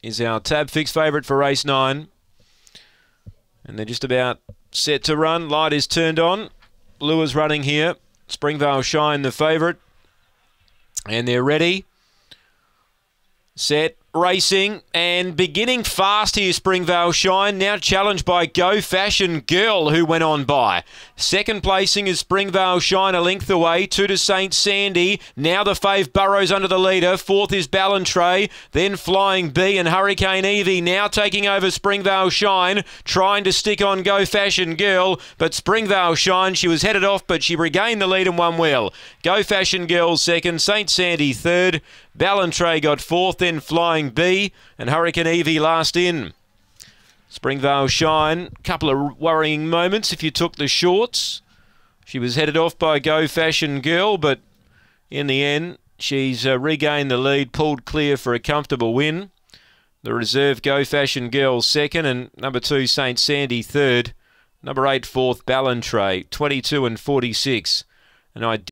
is our tab fixed favourite for race 9. And they're just about set to run. Light is turned on. Lure's running here. Springvale Shine the favourite. And they're ready. Set. Racing and beginning fast here, Springvale Shine, now challenged by Go Fashion Girl, who went on by. Second placing is Springvale Shine, a length away, 2 to St. Sandy. Now the fave Burrows under the leader. Fourth is Ballantrae, then Flying Bee and Hurricane Evie now taking over Springvale Shine, trying to stick on Go Fashion Girl, but Springvale Shine, she was headed off, but she regained the lead and won well. Go Fashion Girl second, St. Sandy third, Ballantrae got fourth, then Flying Bee and Hurricane Evie last in. Springvale Shine, couple of worrying moments if you took the shorts. She was headed off by Go Fashion Girl, but in the end, she's regained the lead, pulled clear for a comfortable win. The reserve Go Fashion Girl second, and number 2 St. Sandy third. Number 8 fourth Ballantrae, 22 and 46. And I